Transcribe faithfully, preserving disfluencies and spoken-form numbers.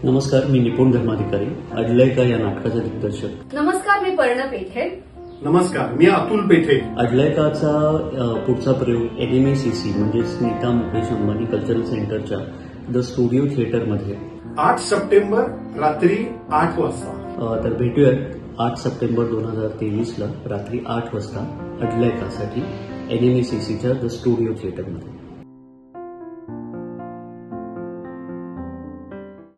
नमस्कार, मी निपुण धर्माधिकारी, अडलय का या नाटकाचे दिग्दर्शक. नमस्कार, मी पर्ण पेठे. नमस्कार, मी अतुल पेठे. अडलय काचा पुढचा प्रयोग एनएमसीसी म्हणजे नीता मुकेश अंबानी कल्चरल सेंटरच्या द स्टुडिओ थिएटरमध्ये आठ सप्टेंबर रात्री आठ वाजता. तर भेटूयात आठ सप्टेंबर दोन हजार तेवीसला रात्री आठ वाजता अडलय कासाठी एनएमसीसीच्या द स्टुडिओ थिएटरमध्ये.